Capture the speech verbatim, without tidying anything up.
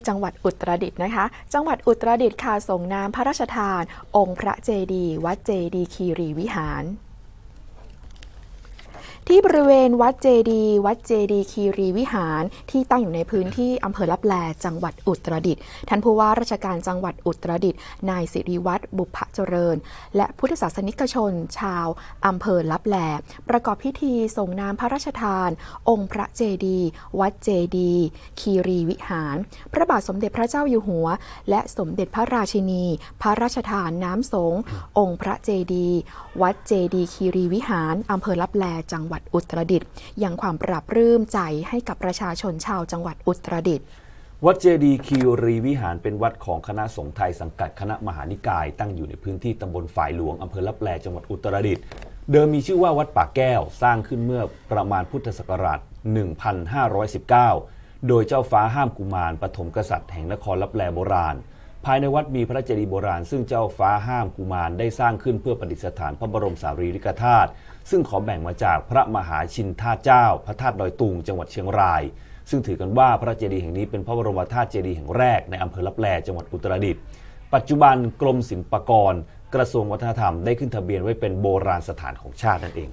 จังหวัดอุตรดิตถ์นะคะจังหวัดอุตรดิตถ์ค่ะส่งน้ำพระราชทานองค์พระเจดีย์วัดเจดีย์คีรีวิหารที่บริเวณวัดเจดีย์วัดเจดีย์คีรีวิหารที่ตั้งอยู่ในพื้นที่อำเภอลับแลจังหวัดอุตรดิตถ์ท่านผู้ว่าราชการจังหวัดอุตรดิตถ์นายสิริวัฒน์บุพเจริญและพุทธศาสนิกชนชาวอำเภอลับแลประกอบพิธีส่งน้ำพระราชทานองค์พระเจดีย์วัดเจดีย์คีรีวิหารพระบาทสมเด็จพระเจ้าอยู่หัวและสมเด็จพระราชินีพระราชทานน้ำสงฆ์องค์พระเจดีย์วัดเจดีย์คีรีวิหารอำเภอลับแลจังหวัดอุตรดิตถ์ยังความปราบรื่มใจให้กับประชาชนชาวจังหวัดอุตรดิตถ์วัดเจดีย์คีรีวิหารเป็นวัดของคณะสงฆ์ไทยสังกัดคณะมหานิกายตั้งอยู่ในพื้นที่ตำบลฝ่ายหลวงอำเภอลับแลจังหวัดอุตรดิตถ์เดิมมีชื่อว่าวัดป่าแก้วสร้างขึ้นเมื่อประมาณพุทธศักราช หนึ่งพันห้าร้อยสิบเก้า โดยเจ้าฟ้าห้ามกุมารปฐมกษัตริย์แห่งนครลับแลโบราณภายในวัดมีพระเจดีย์โบราณซึ่งเจ้าฟ้าห้ามกุมารได้สร้างขึ้นเพื่อประดิษฐานพระบรมสารีริกธาตุซึ่งขอแบ่งมาจากพระมหาชินธาตุเจ้าพระธาตุดอยตุงจังหวัดเชียงรายซึ่งถือกันว่าพระเจดีย์แห่งนี้เป็นพระบรมธาตุเจดีย์แห่งแรกในอำเภอลับแลจังหวัดอุตรดิตถ์ปัจจุบันกรมศิลปากรกระทรวงวัฒนธรรมได้ขึ้นทะเบียนไว้เป็นโบราณสถานของชาตินั่นเอง